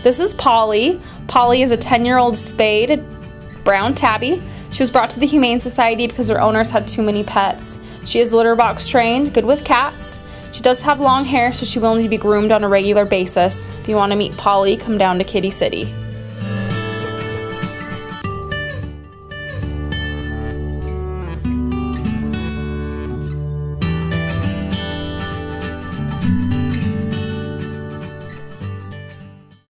This is Polly. Polly is a 10-year-old spayed brown tabby. She was brought to the Humane Society because her owners had too many pets. She is litter box trained, good with cats. She does have long hair, so she will need to be groomed on a regular basis. If you want to meet Polly, come down to Kitty City.